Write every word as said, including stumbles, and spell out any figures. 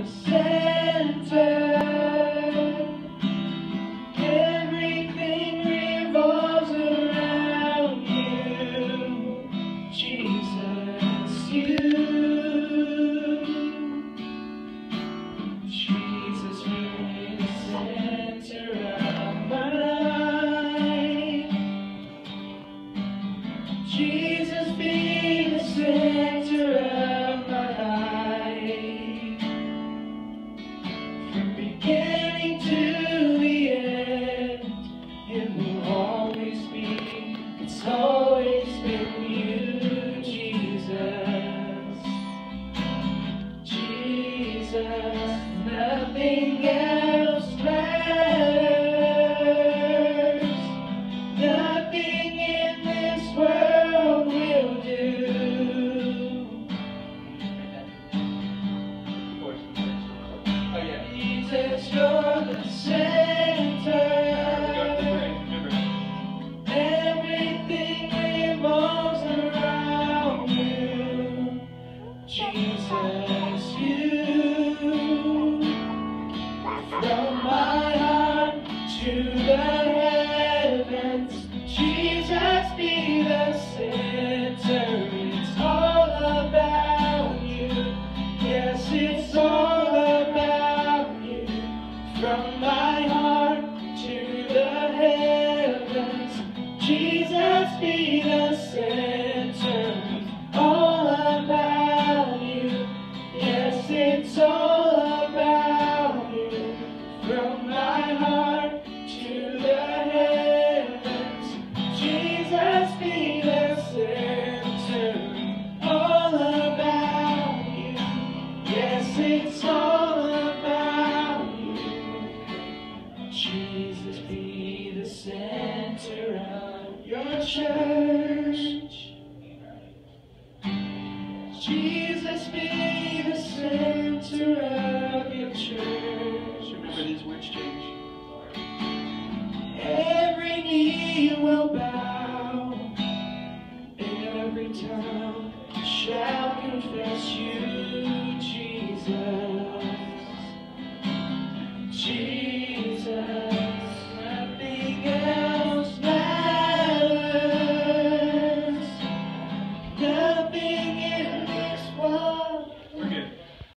the center. Everything revolves around you, Jesus, you. Jesus, you're the center of my life. Jesus, be the center of my life. From beginning to the end, it will always be, it's always been you, Jesus. Jesus, nothing else matters. Nothing in this world will do. Oh yeah. Jesus, you're the center. Everything revolves around you. Jesus, you. From my heart to the heavens, Jesus, be the center. It's all about you. Yes, it's all about you. From my heart to the heavens, Jesus, be the center. It's all about you. Yes, it's all about you. From my heart to the heavens, Jesus, be the center. All about you. Yes, it's all about you. Jesus, be the center of your church. Jesus, be the center of your church. Remember, these words change. Every knee will bow, every tongue shall confess you, Jesus. Jesus.